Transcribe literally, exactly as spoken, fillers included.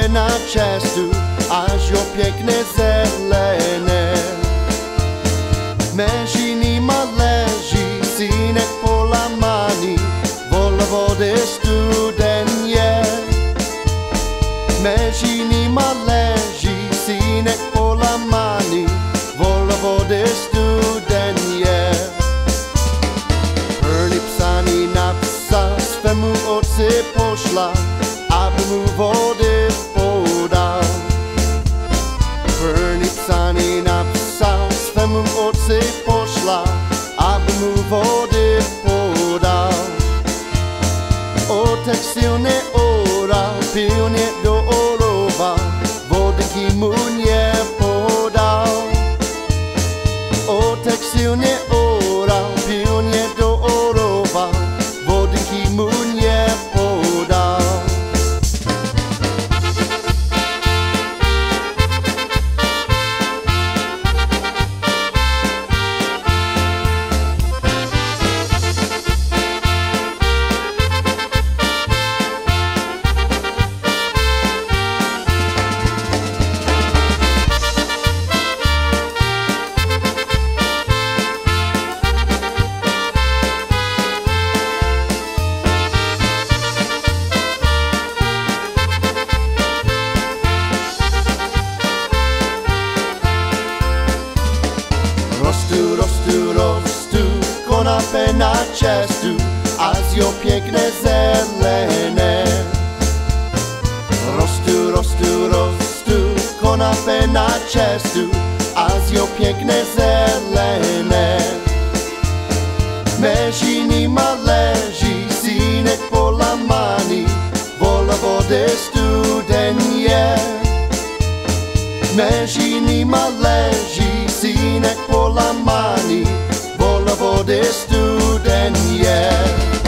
na cestu, až jo pěkné zelené. Mezi nima leží synek polamaný, vol vody studen je. Mezi nima leží synek polamaný, vol vody studen je. První psaný napsal, svému otci pošla, aby mu vody podal. První psaný napsal, svému otci pošla, aby mu vody podal. Otec silně oral, pilně dooloval, vody mu nepodal. Otec silně oral, pilně dooloval, vody mu nepodal. Rostu, rostu, rostu, konopé na cestu, a zjo pěkné zelené. Rostu, rostu, rostu, konopé na cestu, a zjo pěkné zelené. Mezi nima leží synek polamaný, vol vody studen je. Mezi nima leží synek polamaný, vol vody studen je.